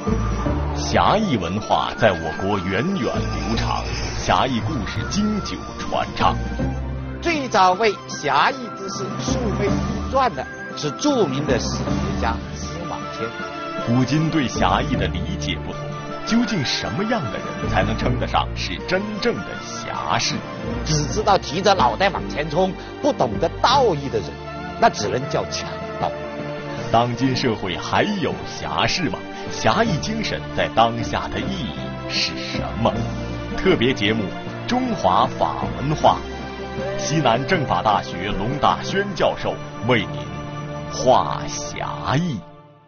侠义文化在我国源远流长，侠义故事经久传唱。 最早为侠义之士树碑立传的是著名的史学家司马迁。 古今对侠义的理解不同，究竟什么样的人才能称得上是真正的侠士？ 只知道提着脑袋往前冲，不懂得道义的人，那只能叫强盗。 当今社会还有侠士吗？侠义精神在当下的意义是什么？特别节目《中华法文化》，西南政法大学龙大轩教授为您话侠义。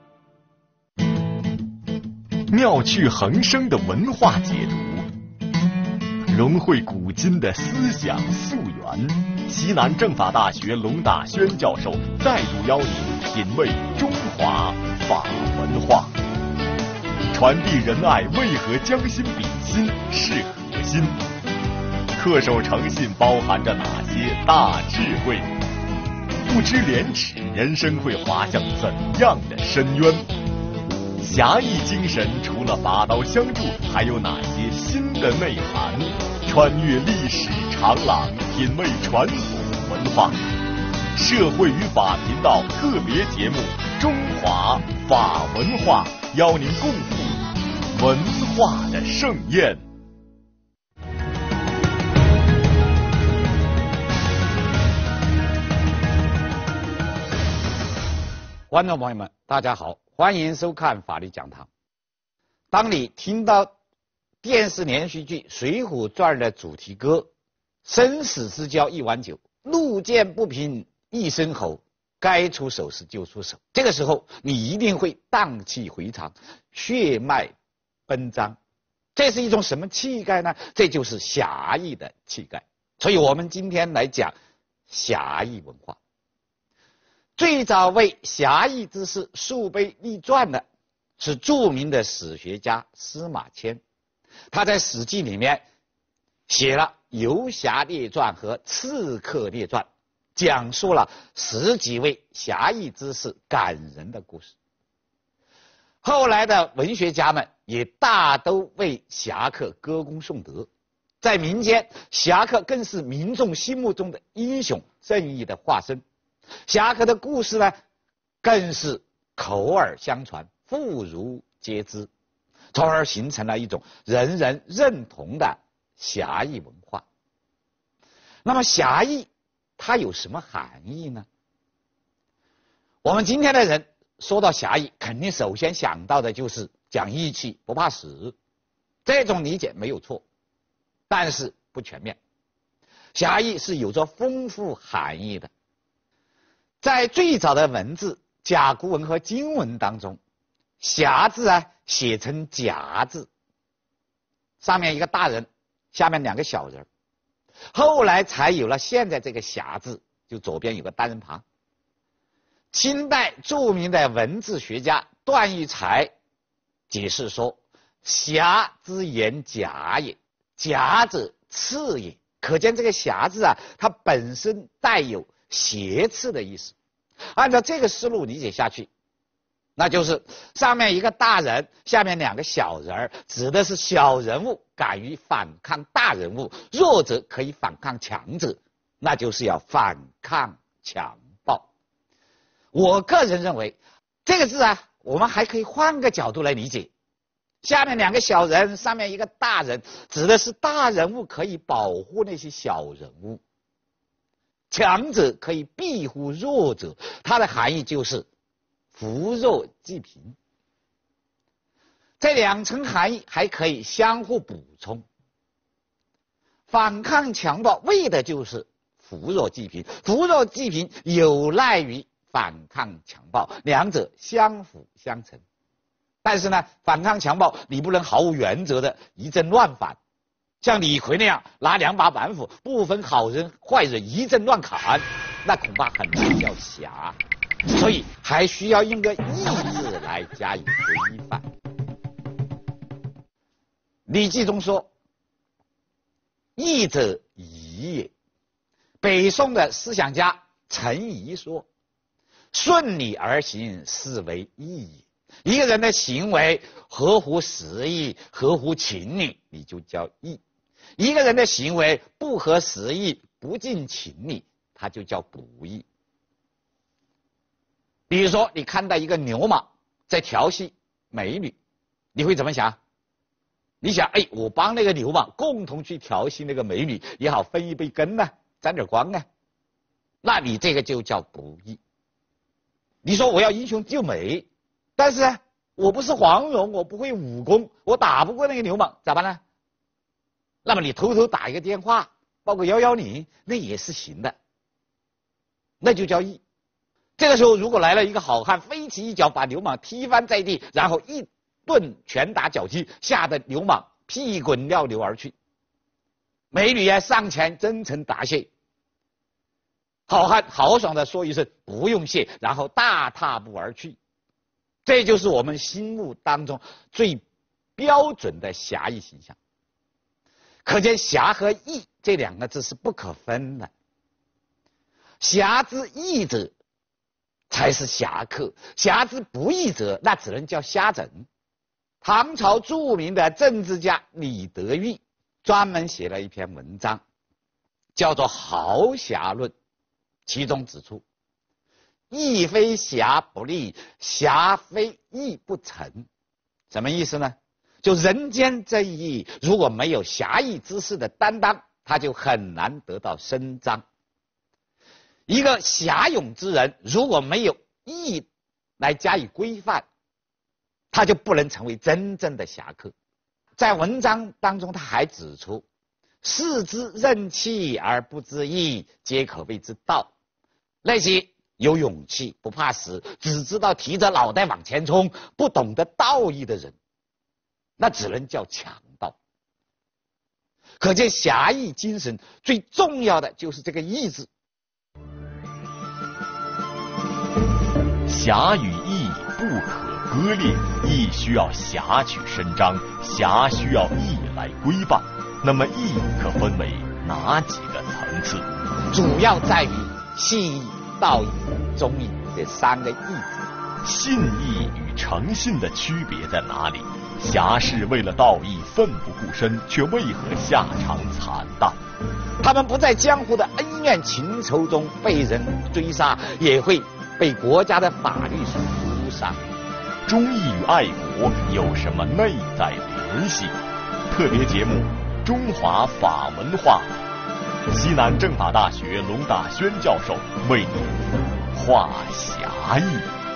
妙趣横生的文化解读，融汇古今的思想溯源。西南政法大学龙大轩教授再度邀您品味中华法文化。传递仁爱为何将心比心是核心？恪守诚信包含着哪些大智慧？不知廉耻，人生会滑向怎样的深渊？侠义精神除了拔刀相助，还有哪些新的内涵？穿越历史长廊，品味传统文化。社会与法频道特别节目《中华法文化》，邀您共赴文化的盛宴。 观众朋友们，大家好，欢迎收看法律讲堂。当你听到电视连续剧《水浒传》的主题歌“生死之交一碗酒，路见不平一声吼，该出手时就出手”，这个时候你一定会荡气回肠，血脉奔张。这是一种什么气概呢？这就是侠义的气概。所以我们今天来讲侠义文化。最早为侠义之士树碑立传的是著名的史学家司马迁。他在《史记》里面写了《游侠列传》和《刺客列传》，讲述了10几位侠义之士感人的故事。后来的文学家们也大都为侠客歌功颂德，在民间，侠客更是民众心目中的英雄，正义的化身。侠客的故事呢，更是口耳相传，妇孺皆知，从而形成了一种人人认同的侠义文化。那么侠义它有什么含义呢？我们今天的人说到侠义，肯定首先想到的就是讲义气，不怕死，这种理解没有错，但是不全面。侠义是有着丰富含义的。在最早的文字甲骨文和金文当中，侠字写成甲字，上面一个大人，下面2个小人，后来才有了现在这个侠字，就左边有个单人旁。清代著名的文字学家段玉裁解释说，侠之言甲也，甲者刺也。可见这个侠字它本身带有挟持的意思。按照这个思路理解下去，那就是上面一个大人，下面2个小人，指的是小人物敢于反抗大人物，弱者可以反抗强者，那就是要反抗强暴。我个人认为这个字我们还可以换个角度来理解，下面2个小人，上面一个大人，指的是大人物可以保护那些小人物，强者可以庇护弱者，它的含义就是扶弱济贫。这2层含义还可以相互补充。反抗强暴为的就是扶弱济贫，扶弱济贫有赖于反抗强暴，两者相辅相成。但是呢，反抗强暴你不能毫无原则的一阵乱反，像李逵那样拿2把板斧不分好人坏人一阵乱砍，那恐怕很难叫侠。所以还需要用个义字来加以规范。礼记中说，义者宜也。北宋的思想家陈颐说，顺理而行是为义也。 一个人的行为合乎时宜、合乎情理，你就叫义；一个人的行为不合时宜、不近情理，他就叫不义。比如说，你看到一个流氓在调戏美女，你会怎么想？你想，哎，我帮那个流氓共同去调戏那个美女，也好分一杯羹呢，沾点光啊。那你这个就叫不义。你说我要英雄救美，但是我不是黄蓉，我不会武功，我打不过那个流氓，咋办呢？那么你偷偷打一个电话，报个110，那也是行的，那就叫义。这个时候如果来了一个好汉，飞起一脚把流氓踢翻在地，然后一顿拳打脚踢，吓得流氓屁滚尿流而去。美女也上前真诚答谢，好汉豪爽地说一声不用谢，然后大踏步而去。这就是我们心目当中最标准的侠义形象。可见侠和义这两个字是不可分的，侠之义者才是侠客，侠之不义者那只能叫瞎整。唐朝著名的政治家李德裕专门写了一篇文章，叫做《豪侠论》，其中指出，义非侠不立，侠非义不成。什么意思呢？就人间正义如果没有侠义之士的担当，他就很难得到伸张。一个侠勇之人如果没有义来加以规范，他就不能成为真正的侠客。在文章当中他还指出，士之任气而不知义，皆可谓之道。那些有勇气不怕死，只知道提着脑袋往前冲，不懂得道义的人，那只能叫强盗。可见侠义精神最重要的就是这个义字。 侠与义不可割裂，义需要侠去伸张，侠需要义来规范。那么义可分为哪几个层次？ 主要在于信义、道义、忠义这三个义字。 信义与诚信的区别在哪里？侠士为了道义奋不顾身，却为何下场惨淡？ 他们不在江湖的恩怨情仇中被人追杀，也会被国家的法律所诛杀。 忠义与爱国有什么内在联系？特别节目《中华法文化》，西南政法大学龙大轩教授为你话侠义。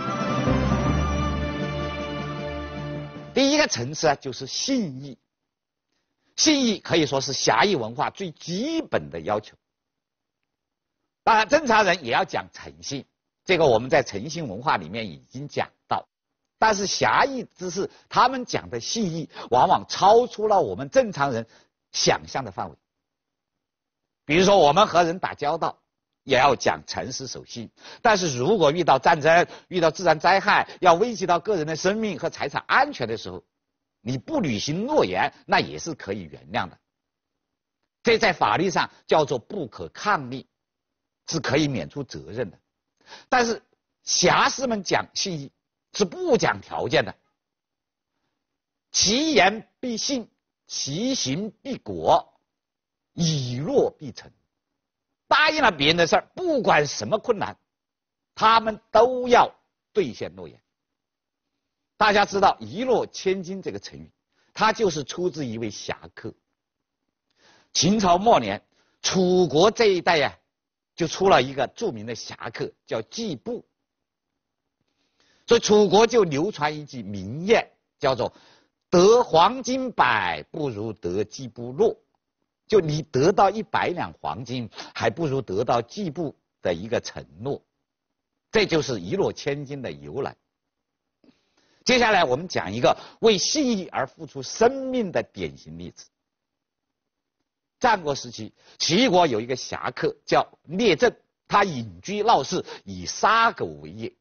第一个层次就是信义。信义可以说是侠义文化最基本的要求。当然正常人也要讲诚信，这个我们在诚信文化里面已经讲到。但是侠义之士他们讲的信义往往超出了我们正常人想象的范围。比如说我们和人打交道也要讲诚实守信，但是如果遇到战争、遇到自然灾害，要危及到个人的生命和财产安全的时候，你不履行诺言，那也是可以原谅的。这在法律上叫做不可抗力，是可以免除责任的。但是侠士们讲信义是不讲条件的，其言必信，其行必果，以诺必成。答应了别人的事儿，不管什么困难，他们都要兑现诺言。大家知道一诺千金这个成语，它就是出自一位侠客。秦朝末年，楚国这一带就出了一个著名的侠客，叫季布。所以楚国就流传一句名谚，叫做得黄金100不如得季布诺。就你得到100两黄金，还不如得到季布的一个承诺。这就是一诺千金的由来。接下来我们讲一个为信义而付出生命的典型例子。战国时期，齐国有一个侠客叫聂政，他隐居闹市，以杀狗为业。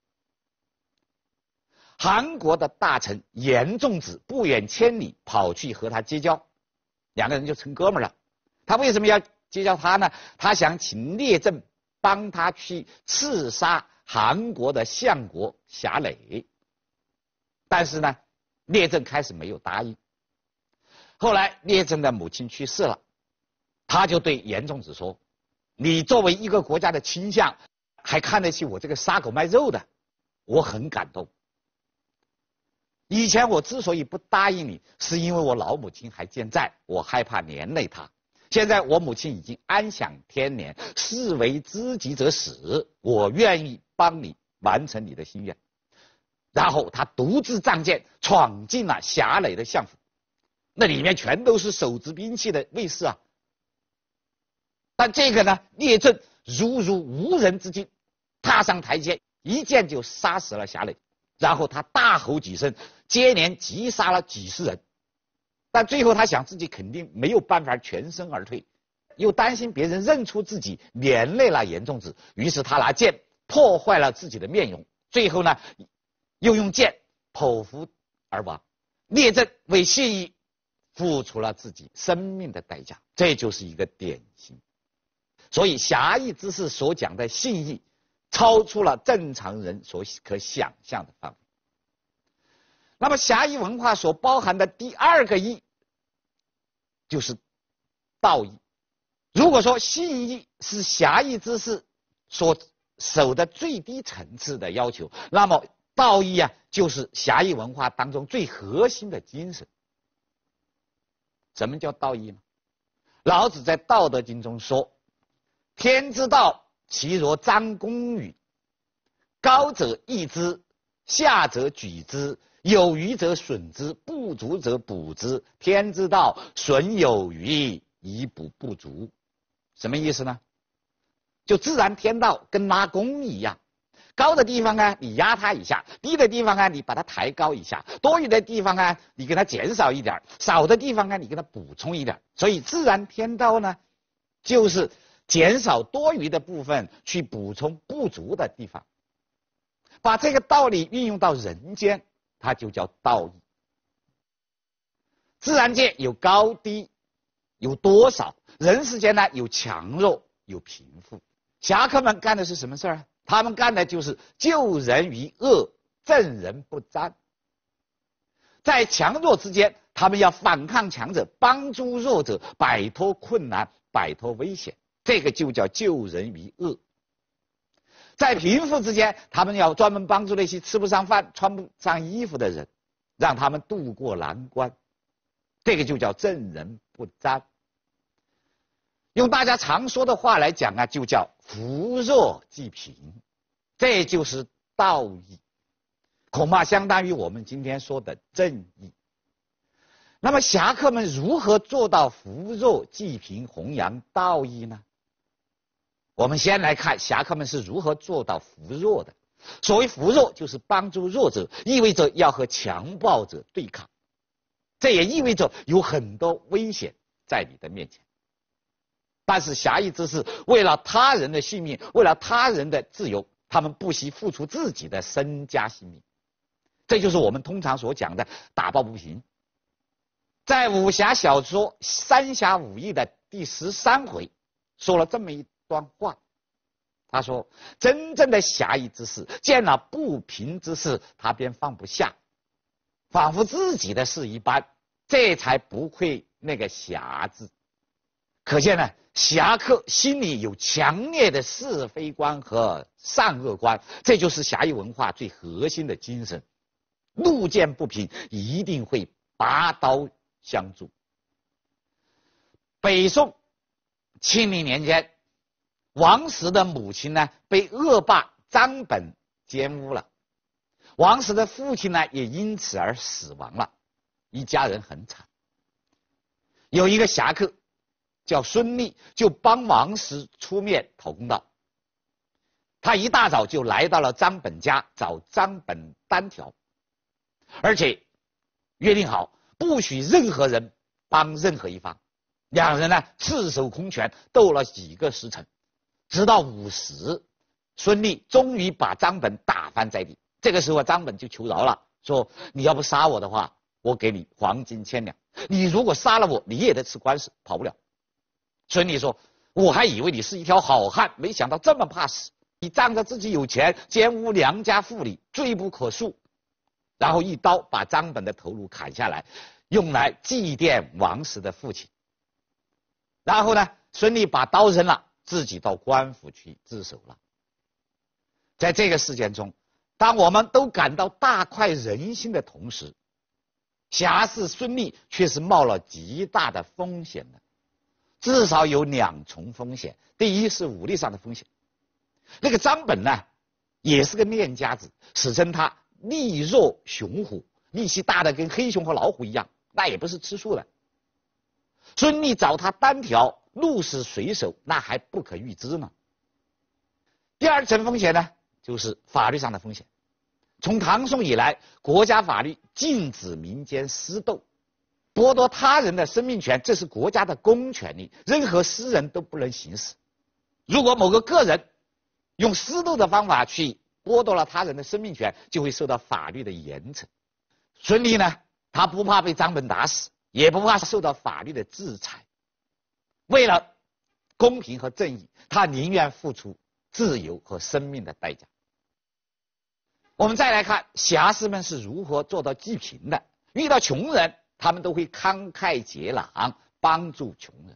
韩国的大臣严仲子不远千里跑去和他结交，两个人就成哥们了。他为什么要结交他呢？他想请聂政帮他去刺杀韩国的相国侠累。 但是呢，聂政开始没有答应。后来聂政的母亲去世了，他就对严仲子说：“你作为一个国家的卿相，还看得起我这个杀狗卖肉的，我很感动。以前我之所以不答应你，是因为我老母亲还健在，我害怕连累她。现在我母亲已经安享天年，士为知己者死，我愿意帮你完成你的心愿。”然后他独自仗剑闯进了峡内的相府，那里面全都是手执兵器的卫士啊。但这个呢，聂政如无人之境，踏上台阶，一剑就杀死了峡内。然后他大吼几声，接连击杀了几十人。但最后他想自己肯定没有办法全身而退，又担心别人认出自己连累了严仲子，于是他拿剑破坏了自己的面容，最后呢又用剑剖腹而亡。聂政为信义付出了自己生命的代价，这就是一个典型。所以侠义之士所讲的信义，超出了正常人所可想象的范围。那么侠义文化所包含的第二个义，就是道义。如果说信义是侠义之士所守的最低层次的要求，那么道义啊，就是侠义文化当中最核心的精神。什么叫道义呢？老子在《道德经》中说：“天之道，其若张弓与？高则抑之，下则举之，有余则损之，不足则补之。天之道，损有余，以补不足。”什么意思呢？就自然天道跟拉弓一样，高的地方呢，你压它一下；低的地方呢，你把它抬高一下；多余的地方呢，你给它减少一点；少的地方呢，你给它补充一点。所以自然天道呢，就是减少多余的部分，去补充不足的地方。把这个道理运用到人间，它就叫道义。自然界有高低，有多少；人世间呢，有强弱，有贫富。侠客们干的是什么事儿？他们干的就是救人于恶，正人不沾。在强弱之间，他们要反抗强者，帮助弱者摆脱困难，摆脱危险，这个就叫救人于恶。在贫富之间，他们要专门帮助那些吃不上饭、穿不上衣服的人，让他们渡过难关，这个就叫正人不沾。用大家常说的话来讲啊，就叫扶弱济贫，这就是道义，恐怕相当于我们今天说的正义。那么侠客们如何做到扶弱济贫、弘扬道义呢？我们先来看侠客们是如何做到扶弱的。所谓扶弱，就是帮助弱者，意味着要和强暴者对抗，这也意味着有很多危险在你的面前。但是侠义之士为了他人的性命，为了他人的自由，他们不惜付出自己的身家性命，这就是我们通常所讲的打抱不平。在武侠小说《三侠五义》的第13回说了这么一段话，他说：真正的侠义之士见了不平之事，他便放不下，仿佛自己的事一般，这才不愧那个侠字。可见呢，侠客心里有强烈的是非观和善恶观，这就是侠义文化最核心的精神。路见不平，一定会拔刀相助。北宋庆历年间，王石的母亲呢被恶霸张本奸污了，王石的父亲呢也因此而死亡了，一家人很惨。有一个侠客叫孙立，就帮王石出面讨公道。他一大早就来到了张本家找张本单挑，而且约定好不许任何人帮任何一方。两人呢赤手空拳斗了几个时辰，直到午时，孙立终于把张本打翻在地。这个时候张本就求饶了，说：你要不杀我的话，我给你黄金1000两；你如果杀了我，你也得吃官司，跑不了。孙立说：我还以为你是一条好汉，没想到这么怕死。你仗着自己有钱，奸污良家妇女，罪不可恕。 然后一刀把张本的头颅砍下来，用来祭奠王石的父亲。然后呢，孙立把刀扔了，自己到官府去自首了。在这个事件中，当我们都感到大快人心的同时，侠士孙立却是冒了极大的风险的，至少有2重风险。第一是武力上的风险，那个张本呢，也是个练家子，史称他力若雄虎，力气大的跟黑熊和老虎一样，那也不是吃素的。孙立找他单挑，鹿死谁手，那还不可预知呢。第2层风险呢，就是法律上的风险。从唐宋以来，国家法律禁止民间私斗，剥夺他人的生命权，这是国家的公权力，任何私人都不能行使。如果某个个人用私斗的方法去剥夺了他人的生命权，就会受到法律的严惩。孙立呢，他不怕被张本打死，也不怕受到法律的制裁。为了公平和正义，他宁愿付出自由和生命的代价。我们再来看侠士们是如何做到济贫的。遇到穷人，他们都会慷慨解囊，帮助穷人。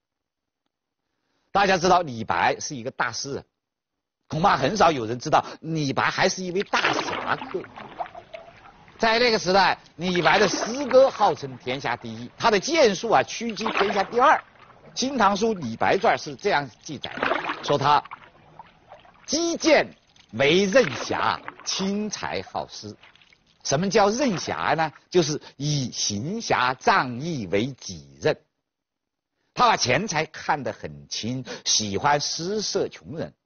大家知道李白是一个大诗人，恐怕很少有人知道李白还是一位大侠客。在那个时代，李白的诗歌号称天下第一，他的剑术屈居天下第2。《新唐书·李白传》是这样记载的，说他击剑为任侠，轻才好诗。什么叫任侠呢？就是以行侠仗义为己任。他把钱财看得很轻，喜欢施舍穷人。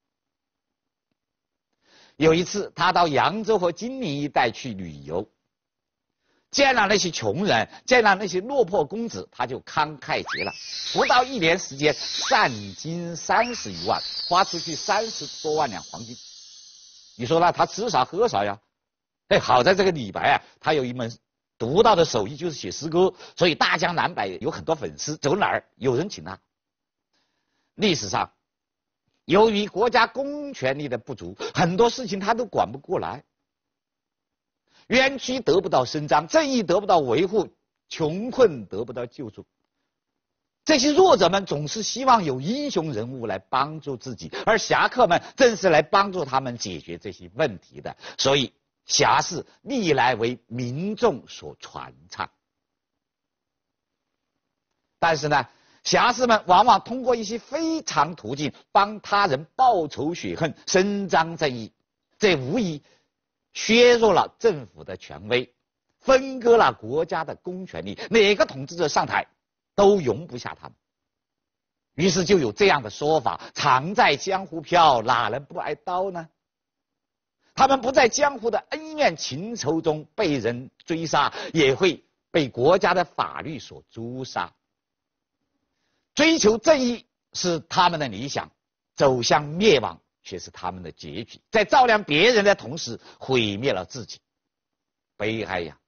有一次，他到扬州和金陵一带去旅游，见了那些穷人，见了那些落魄公子，他就慷慨解囊，不到1年时间，散金30余万，花出去30多万两黄金。你说呢？他吃少喝少呀？好在这个李白他有一门独到的手艺，就是写诗歌，所以大江南北有很多粉丝，走哪儿有人请他。历史上，由于国家公权力的不足，很多事情他都管不过来，冤屈得不到伸张，正义得不到维护，穷困得不到救助。这些弱者们总是希望有英雄人物来帮助自己，而侠客们正是来帮助他们解决这些问题的。所以侠士历来为民众所传唱。但是呢，侠士们往往通过一些非常途径帮他人报仇雪恨，伸张正义，这无疑削弱了政府的权威，分割了国家的公权力，哪个统治者上台都容不下他们。于是就有这样的说法：常在江湖飘，哪人不挨刀呢？他们不在江湖的恩怨情仇中被人追杀，也会被国家的法律所诛杀。追求正义是他们的理想，走向灭亡却是他们的结局。在照亮别人的同时，毁灭了自己，悲哀呀！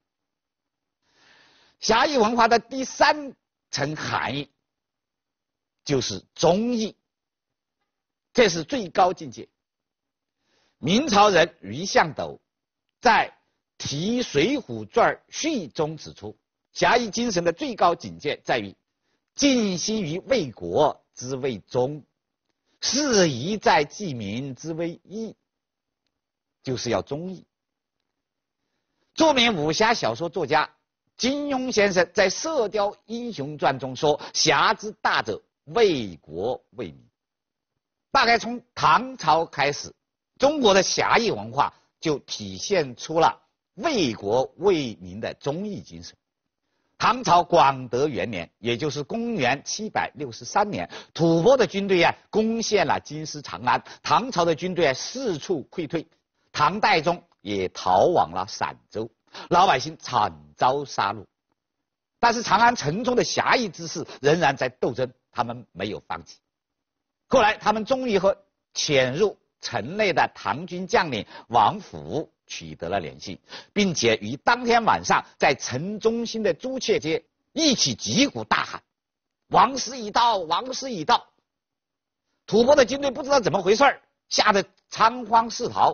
侠义文化的第3层含义就是忠义，这是最高境界。明朝人余向斗在《题水浒传序》中指出，侠义精神的最高境界在于尽心于为国之为忠，事宜在济民之为义，就是要忠义。著名武侠小说作家金庸先生在《射雕英雄传》中说：侠之大者，为国为民。大概从唐朝开始，中国的侠义文化就体现出了为国为民的忠义精神。唐朝广德元年，也就是公元763年，吐蕃的军队攻陷了京师长安，唐朝的军队四处溃退，唐代宗也逃往了陕州，老百姓惨遭杀戮。但是长安城中的侠义之士仍然在斗争，他们没有放弃。后来他们终于和潜入城内的唐军将领王府取得了联系，并且于当天晚上在城中心的朱雀街一起击鼓大喊：王师已到，王师已到。吐蕃的军队不知道怎么回事，吓得仓皇四逃，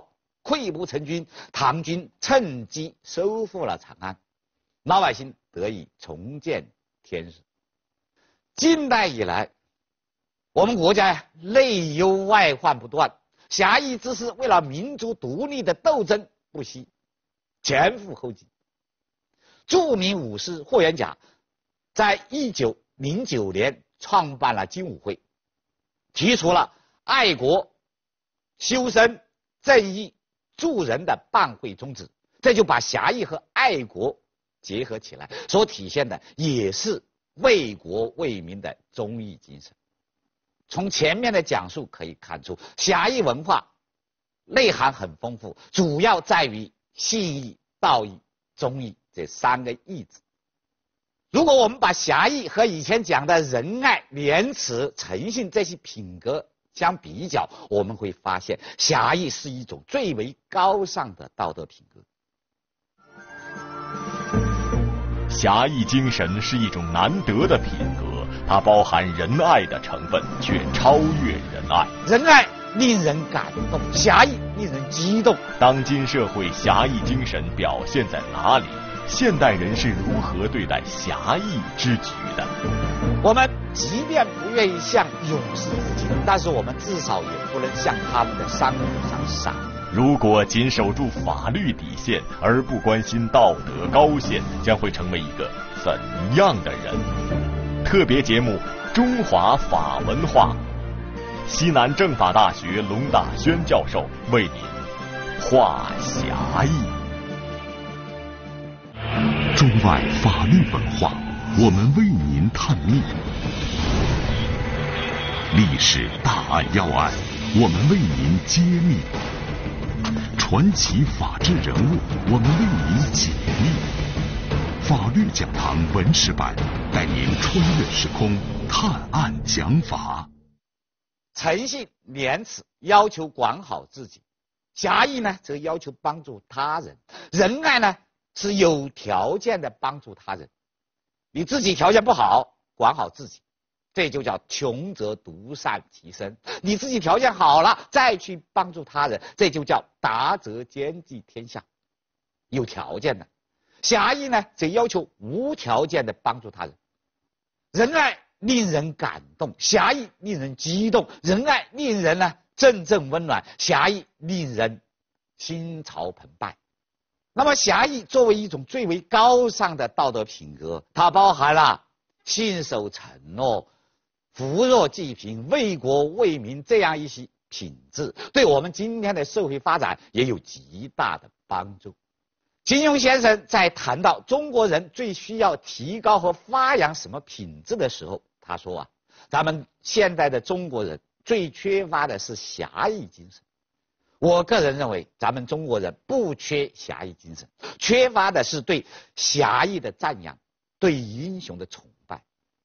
溃不成军，唐军趁机收复了长安，老百姓得以重见天日。近代以来，我们国家内忧外患不断，侠义之士为了民族独立的斗争不息，前赴后继。著名武士霍元甲在1909年创办了精武会，提出了爱国、修身、正义、助人的办会宗旨，这就把侠义和爱国结合起来，所体现的也是为国为民的忠义精神。从前面的讲述可以看出，侠义文化内涵很丰富，主要在于信义、道义、忠义这三个义字。如果我们把侠义和以前讲的仁爱、廉耻、诚信这些品格相比较，我们会发现侠义是一种最为高尚的道德品格。 侠义精神是一种难得的品格，它包含仁爱的成分，却超越仁爱。 仁爱令人感动，侠义令人激动。 当今社会侠义精神表现在哪里？现代人是如何对待侠义之举的？ 我们即便不愿意向勇士致敬，但是我们至少也不能向他们的伤口上撒。 如果仅守住法律底线而不关心道德高线，将会成为一个怎样的人？特别节目《中华法文化》，西南政法大学龙大轩教授为您话侠义。 中外法律文化，我们为您探秘；历史大案要案，我们为您揭秘；传奇法治人物，我们为您解密。法律讲堂文史版，带您穿越时空，探案讲法。 诚信、廉耻要求管好自己，侠义呢则要求帮助他人，仁爱呢是有条件的帮助他人。你自己条件不好，管好自己，这就叫穷则独善其身。你自己条件好了，再去帮助他人，这就叫达则兼济天下。有条件的。侠义呢则要求无条件的帮助他人。仁爱令人感动，侠义令人激动。仁爱令人呢阵阵温暖，侠义令人心潮澎湃。那么侠义作为一种最为高尚的道德品格，它包含了信守承诺、扶弱济贫、为国为民这样一些品质，对我们今天的社会发展也有极大的帮助。金庸先生在谈到中国人最需要提高和发扬什么品质的时候，他说啊，咱们现在的中国人最缺乏的是侠义精神。我个人认为，咱们中国人不缺侠义精神，缺乏的是对侠义的赞扬，对英雄的崇拜。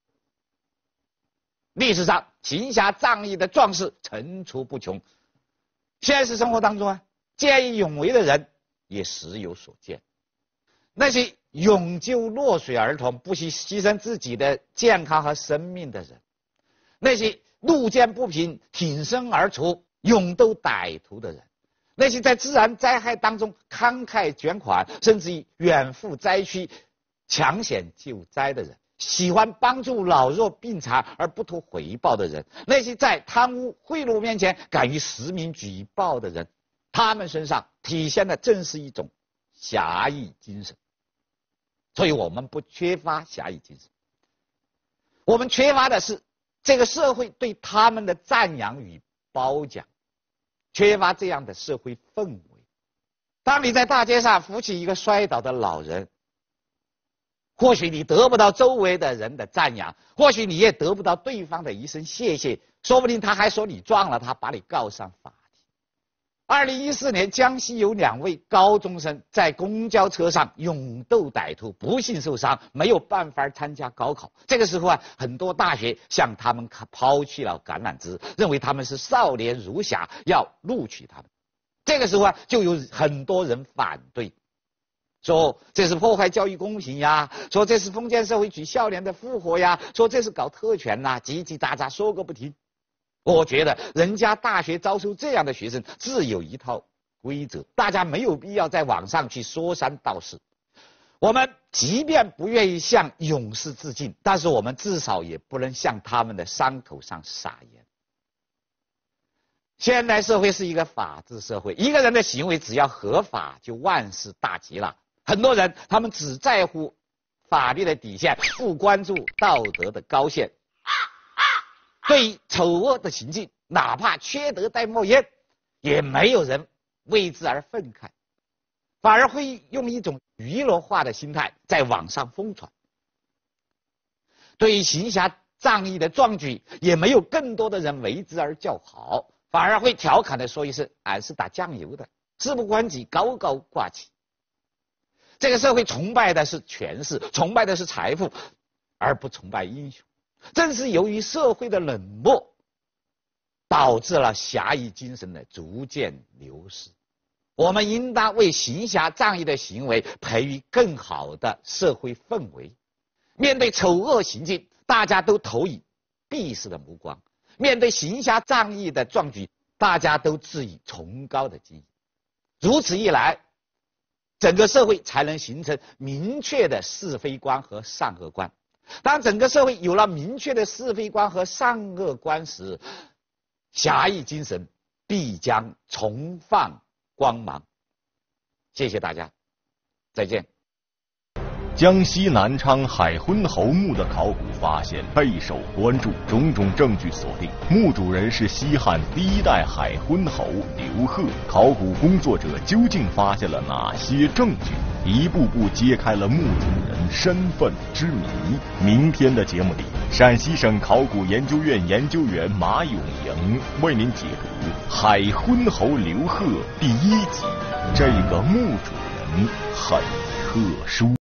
历史上行侠仗义的壮士层出不穷，现实生活当中啊，见义勇为的人也时有所见。那些勇救落水儿童，不惜牺牲自己的健康和生命的人，那些路见不平挺身而出勇斗歹徒的人，那些在自然灾害当中慷慨捐款，甚至于远赴灾区抢险救灾的人，喜欢帮助老弱病残而不图回报的人，那些在贪污贿赂面前敢于实名举报的人，他们身上体现的正是一种侠义精神。所以我们不缺乏侠义精神，我们缺乏的是这个社会对他们的赞扬与褒奖，缺乏这样的社会氛围。当你在大街上扶起一个摔倒的老人，或许你得不到周围的人的赞扬，或许你也得不到对方的一声谢谢，说不定他还说你撞了他，把你告上法庭。2014年，江西有2位高中生在公交车上勇斗歹徒，不幸受伤，没有办法参加高考。这个时候啊，很多大学向他们抛弃了橄榄枝，认为他们是少年如侠，要录取他们。这个时候啊，就有很多人反对，说这是破坏教育公平呀，说这是封建社会主义少年的复活呀，说这是搞特权呐，叽叽喳喳说个不停。我觉得人家大学招收这样的学生，自有一套规则，大家没有必要在网上去说三道四。我们即便不愿意向勇士致敬，但是我们至少也不能向他们的伤口上撒盐。现代社会是一个法治社会，一个人的行为只要合法，就万事大吉了。很多人他们只在乎法律的底线，不关注道德的高线。对于丑恶的行径，哪怕缺德在冒烟，也没有人为之而愤慨，反而会用一种娱乐化的心态在网上疯传。对于行侠仗义的壮举，也没有更多的人为之而叫好，反而会调侃的说一声俺是打酱油的，事不关己高高挂起。这个社会崇拜的是权势，崇拜的是财富，而不崇拜英雄。正是由于社会的冷漠，导致了侠义精神的逐渐流失。我们应当为行侠仗义的行为培育更好的社会氛围。面对丑恶行径，大家都投以鄙视的目光；面对行侠仗义的壮举，大家都致以崇高的敬意。如此一来，整个社会才能形成明确的是非观和善恶观。当整个社会有了明确的是非观和善恶观时，侠义精神必将重放光芒。谢谢大家，再见。 江西南昌海昏侯墓的考古发现备受关注，种种证据锁定墓主人是西汉第一代海昏侯刘贺。考古工作者究竟发现了哪些证据？一步步揭开了墓主人身份之谜。明天的节目里，陕西省考古研究院研究员马永莹为您解读《海昏侯刘贺》第1集。这个墓主人很特殊。